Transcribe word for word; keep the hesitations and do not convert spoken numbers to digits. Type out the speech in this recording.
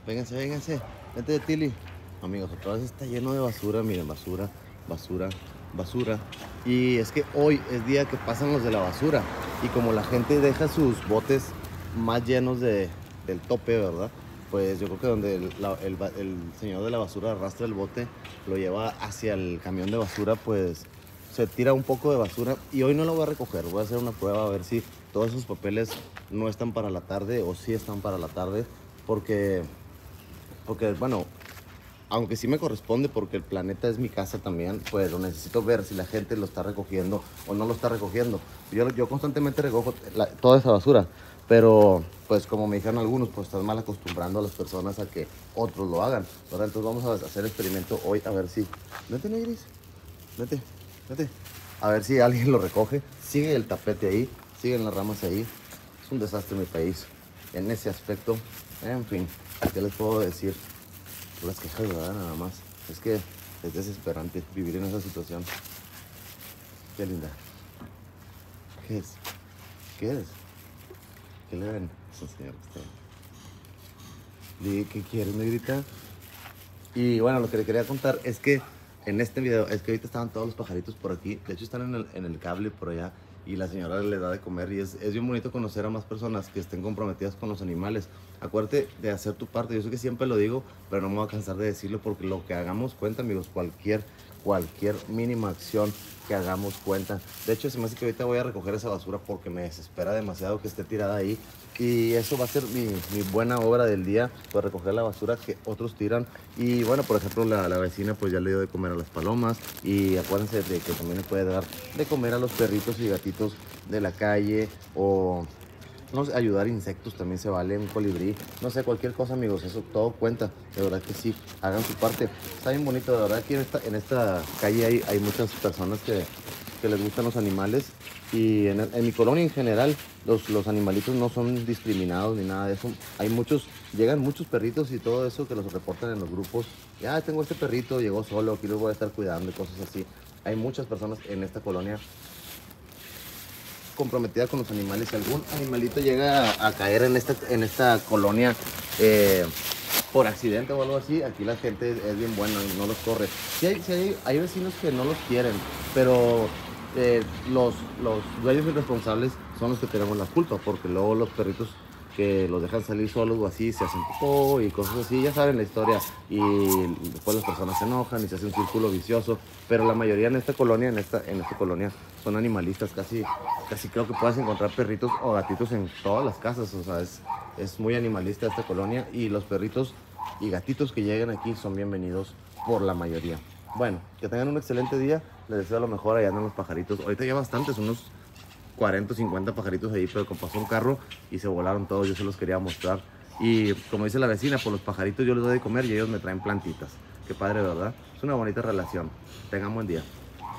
Vénganse, vénganse. Vente de Tili. Amigos, otra vez está lleno de basura. Miren, basura, basura, basura. Y es que hoy es día que pasan los de la basura. Y como la gente deja sus botes más llenos de, del tope, ¿verdad? Pues yo creo que donde el, la- el ba- el señor de la basura arrastra el bote, lo lleva hacia el camión de basura, pues se tira un poco de basura. Y hoy no lo voy a recoger. Voy a hacer una prueba a ver si todos esos papeles no están para la tarde o sí están para la tarde. Porque porque, bueno, aunque sí me corresponde porque el planeta es mi casa también, pues lo necesito ver si la gente lo está recogiendo o no lo está recogiendo. Yo, yo constantemente recojo la- toda esa basura, pero pues como me dijeron algunos, pues estás mal acostumbrando a las personas a que otros lo hagan, ¿verdad? Entonces vamos a hacer el experimento hoy a ver si... Vete, Negris, vete, vete. A ver si alguien lo recoge. Sigue el tapete ahí, siguen las ramas ahí. Es un desastre mi país en ese aspecto. En fin, ¿qué les puedo decir? Las quejas, ¿verdad? Nada más. Es que es desesperante vivir en esa situación. Qué linda. ¿Qué es? ¿Qué es? ¿Qué le ven? Ese señor que está... Dije, ¿qué quieres, negrita? Y bueno, lo que le quería contar es que en este video, es que ahorita estaban todos los pajaritos por aquí. De hecho, están en el, en el cable por allá. Y la señora le da de comer. Y es, es bien bonito conocer a más personas que estén comprometidas con los animales. Acuérdate de hacer tu parte. Yo sé que siempre lo digo, pero no me voy a cansar de decirlo porque lo que hagamos cuenta, amigos. Cualquier, cualquier mínima acción que hagamos cuenta. De hecho, se me hace que ahorita voy a recoger esa basura porque me desespera demasiado que esté tirada ahí. Y eso va a ser mi, mi buena obra del día, pues recoger la basura que otros tiran. Y bueno, por ejemplo, la, la vecina pues ya le dio de comer a las palomas. Y acuérdense de que también le puede dar de comer a los perritos y gatitos de la calle. O no sé, ayudar a insectos también se vale, un colibrí. No sé, cualquier cosa, amigos, eso todo cuenta. De verdad que sí, hagan su parte. Está bien bonito, de verdad que en esta, en esta calle hay, hay muchas personas que, que les gustan los animales. Y en, en mi colonia en general, los, los animalitos no son discriminados ni nada de eso. Hay muchos, llegan muchos perritos y todo eso que los reportan en los grupos. Ya tengo este perrito, llegó solo, aquí lo voy a estar cuidando y cosas así. Hay muchas personas en esta colonia comprometida con los animales. Si algún animalito llega a, a caer en esta, en esta colonia eh, por accidente o algo así, aquí la gente es, es bien buena, no los corre. Sí hay, sí hay, hay vecinos que no los quieren, pero eh, los, los dueños irresponsables son los que tenemos la culpa, porque luego los perritos que los dejan salir solos o así, se hacen popó y cosas así, ya saben la historia, y después las personas se enojan y se hace un círculo vicioso, pero la mayoría en esta colonia, en esta, en esta colonia, son animalistas, casi, casi creo que puedes encontrar perritos o gatitos en todas las casas, o sea, es, es muy animalista esta colonia, y los perritos y gatitos que lleguen aquí son bienvenidos por la mayoría. Bueno, que tengan un excelente día, les deseo lo mejor. Allá andan los pajaritos, ahorita ya bastantes, unos cuarenta o cincuenta pajaritos ahí, pero como pasó un carro y se volaron todos, yo se los quería mostrar. Y como dice la vecina, por los pajaritos yo les doy de comer y ellos me traen plantitas. Qué padre, ¿verdad? Es una bonita relación. Tengan buen día.